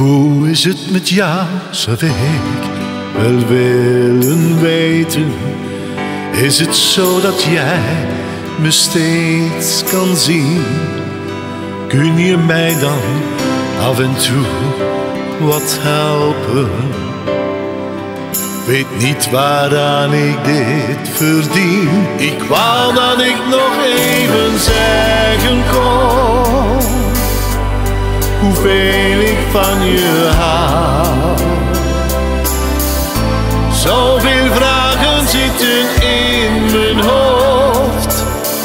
Hoe is het met jou, zou ik wel willen weten. Is het zo dat jij me steeds kan zien? Kun je mij dan af en toe wat helpen? Weet niet waaraan ik dit verdien. Ik wou dat ik nog even zeggen kon hoeveel ik van je hou. Zoveel vragen zitten in mijn hoofd,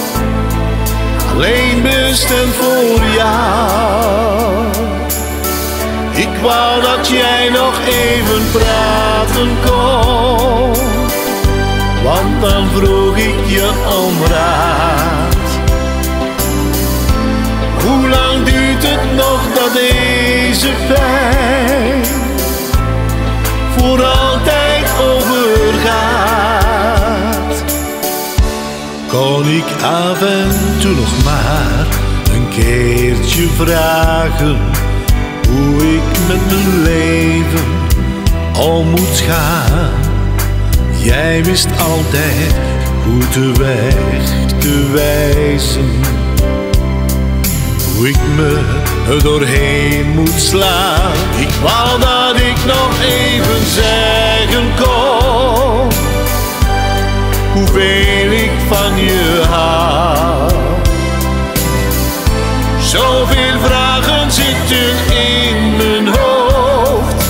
alleen bestemd voor jou. Ik wou dat jij nog even praten kon, want dan vroeg ik je om raad. Hoe lang duurt het nog dat deze pijn voor altijd overgaat? Kon ik af en toe nog maar een keertje vragen hoe ik met mijn leven om moet gaan? Jij wist altijd goed de weg te wijzen, hoe ik me er doorheen moet slaan. Ik wou dat ik nog even zeggen kon hoeveel ik van je hou. Zoveel vragen zitten in mijn hoofd,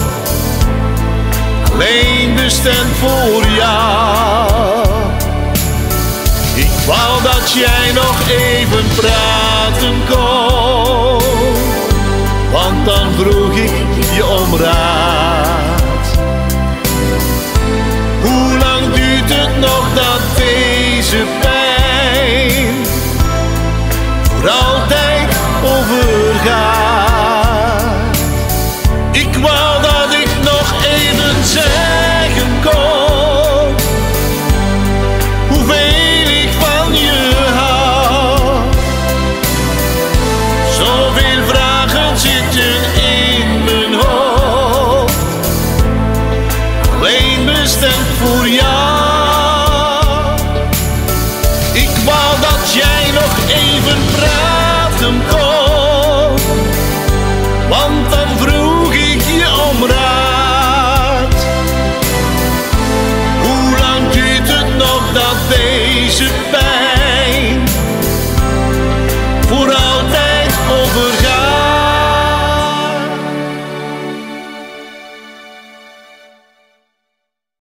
alleen bestemd voor jou. Ik wou dat jij nog even praten kon, want dan vroeg ik je om raad. Hoe lang duurt het nog dat deze pijn voor altijd overgaat? Ik wou dat ik nog even zeggen kon hoeveel ik van je hou. Zoveel vragen zitten in mijn hoofd, alleen bestemd voor jou.